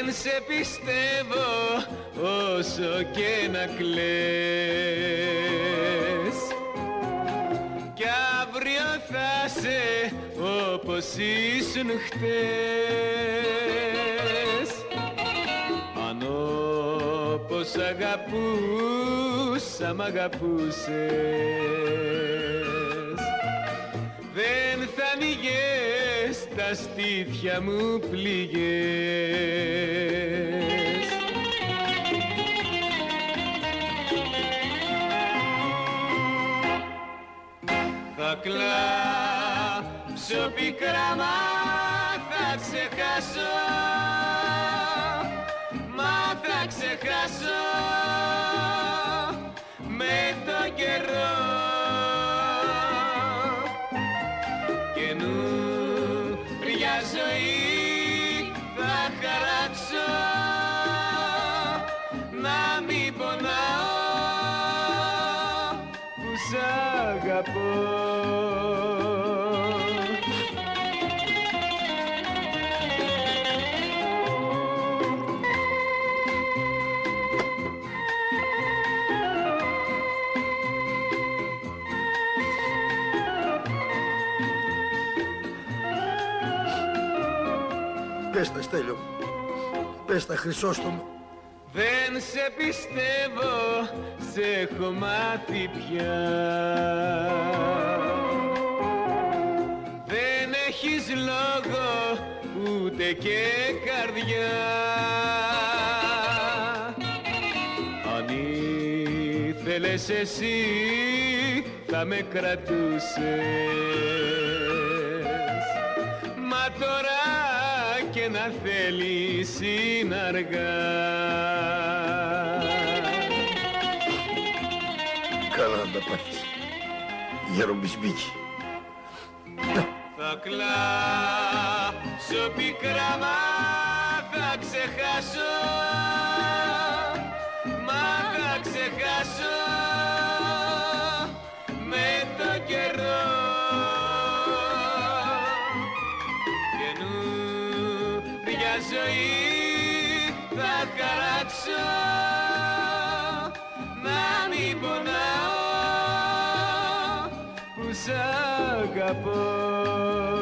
Δεν σε πιστεύω όσο και να κλαις, κι αύριο θα σε όπως ήσουν χτες. Αν όπως αγαπούσα μ' αγαπούσες, δεν θα ανοίγες τα στήθια μου πληγές. Θα κλάψω πικρά μα θα ξεχάσω, μα θα ξεχάσω με το καιρό. Καινούρια ζωή θα χαράξω, να μην πονάω που σ' αγαπώ. Πες τα, Στέλιο, πες τα, Χρυσόστομο. Δεν σε πιστεύω, σε έχω μάθει πια. Δεν έχεις λόγο ούτε και καρδιά. Αν ήθελες εσύ θα με κρατούσες, μα τώρα και να θέλεις είναι αργά. Καλά να τα πάθεις, γερομπισμπίκι. Θα κλάψω πικρά μα θα ξεχάσω, μα θα ξεχάσω με το καιρό. Καινούρια ζωή θα χαράξω, να μην πονάω που σ' αγαπώ.